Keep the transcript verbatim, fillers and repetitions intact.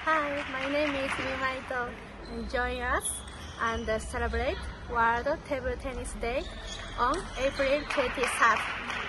Hi, my name is Mima Ito, and join us and celebrate World Table Tennis Day on April twenty-third.